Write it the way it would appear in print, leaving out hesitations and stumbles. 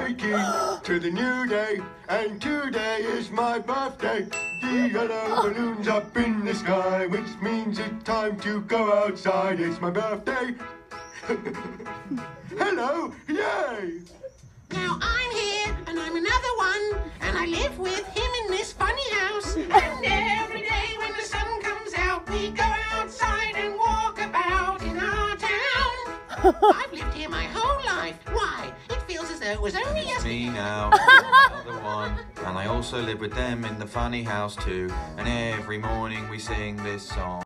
waking to the new day, and today is my birthday. The yellow balloon's up in the sky, which means it's time to go outside. It's my birthday. Hello, yay! Now I'm here, and I'm another one, and I live with him in this funny house. And every day when the sun comes out, we go outside and walk about in our town. I've lived here my whole life. Why? It feels as though it was only yesterday. Me now, another one. And I also live with them in the funny house too. And every morning we sing this song.